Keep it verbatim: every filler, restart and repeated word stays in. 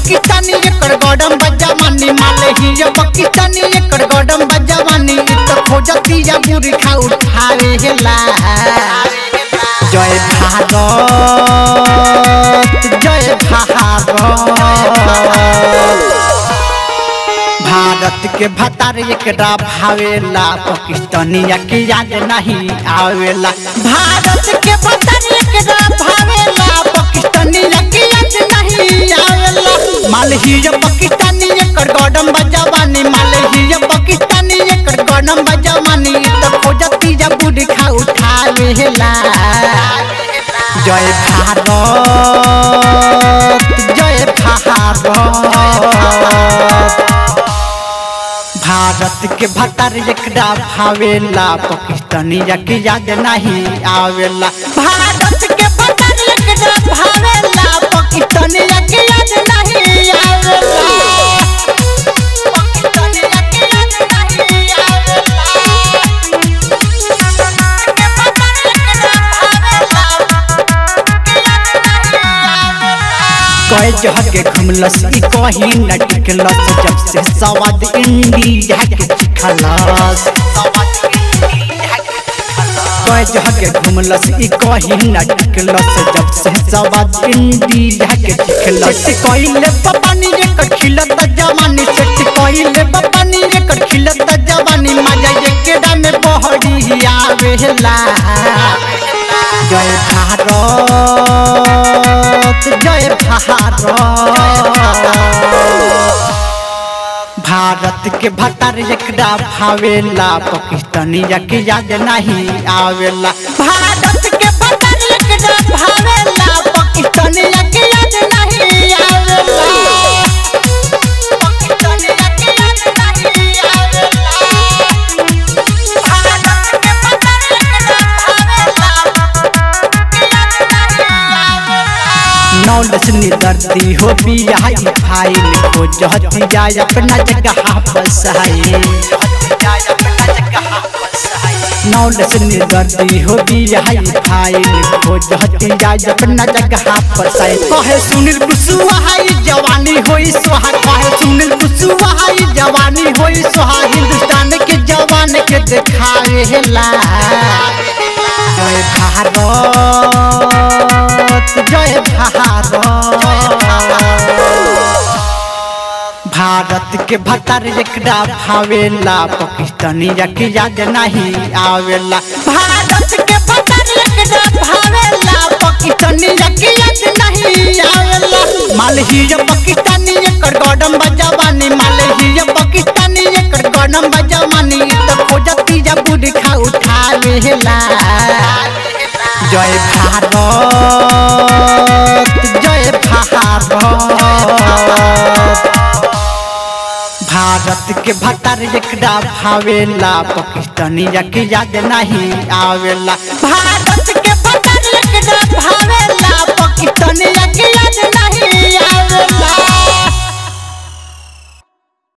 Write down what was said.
पाकिस्तानी एकर गडम बजवानी माले ही ये पाकिस्तानी एकर गडम बजवानी तो खोजती या बुरखा उठावे हेला जय भारत जय भारत भारत के भतार एकरा भावेला पाकिस्तानिया के याद नहीं आवेला भारत के भतार एकरा भावेला पाकिस्तानिया के याद नहीं आवेला मालही ये पाकिस्तानी एकर गडम बजवानी मालही ये पाकिस्तानी एकर गडम बजवानी तो खोजती जा बुरखा उठावेला जय भारत जय भारत भारत के भतार एकरा भावेला पाकिस्तानिया के याद नहीं आवेला भारत के भतार एकरा भावेला पाकिस्तानिया के याद नहीं आवेला पाकिस्तानिया के याद नहीं आवेला के भतार एकरा भावेला कई जगह के घुमलस ई कहीं न टिकलस जब से स्वाद इंडिया के चिखलस कई जगह के घुमलस ई कहीं न टिकलस जब से स्वाद इंडिया के चिखलस कइले पपानी रे कर खिलत जवानी सेट कइले पपानी रे कर खिलत जवानी मजा एकेडा में बहड़ी आवेला जय भारत जय भारत भारत के भतार एकरा भावेला पाकिस्तानिया के याद नहीं आवेला भारत के भतार एकरा भावेला पाकिस्तानिया के याद नहीं आवेला पाकिस्तानिया के याद नहीं आवेला भारत के भतार एकरा भावेला नौलस निदर्दी हो बियाई फाइल को जहती जाय अपना जगह बसाई नौलस निदर्दी हो बियाई फाइल को जहती जाय अपना जगह बसाई कहे सुनील कुशवाहा जवानी होई सोहा कहे सुनील कुशवाहा जवानी होई सोहा हिंदुस्तान के जवान के देखावेला जय भारत जय भारत भारत के भतार एकरा भावेला पाकिस्तानिया के याद नहीं आवेला भारत के भतार एकरा भावेला पाकिस्तानिया के याद नहीं आवेला मालही ये पाकिस्तानी एकर गडम बजवानी मालही ये पाकिस्तानी एकर गडम बजवानी तो खोजती जा बुरखा उठावेला जय भारत जय भारत भारत के भतार एकरा भावेला पाकिस्तानिया के याद नहीं आवेला भारत के भतार एकरा भावेला पाकिस्तानिया के याद